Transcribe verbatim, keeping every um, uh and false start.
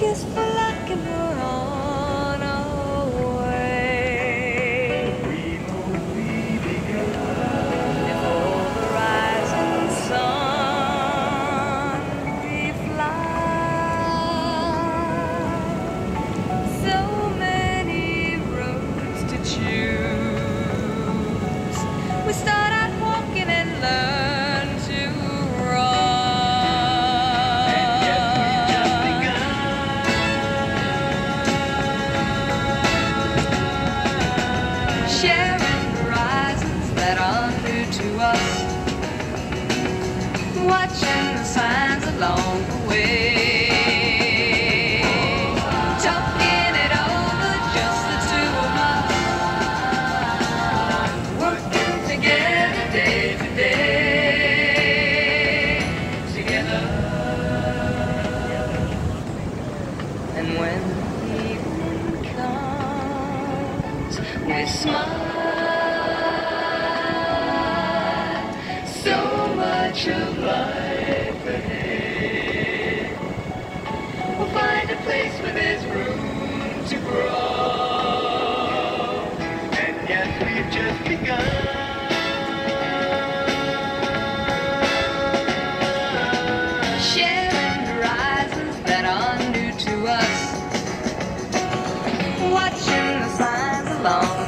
kiss for luck and we're on our way. We've only begun. Before the rising sun we fly. So many roads to choose. We start out walking and learn to run. And yet we've just begun. Sharing horizons that are new to us. Watching the signs along the way. Talking it over, just the two of us. Working together day to day. Together. And when the evening comes, we smile. So much of life ahead. We'll find a place where there's room to grow. And yet we've just begun. Sharing horizons that are new to us. Watching the signs along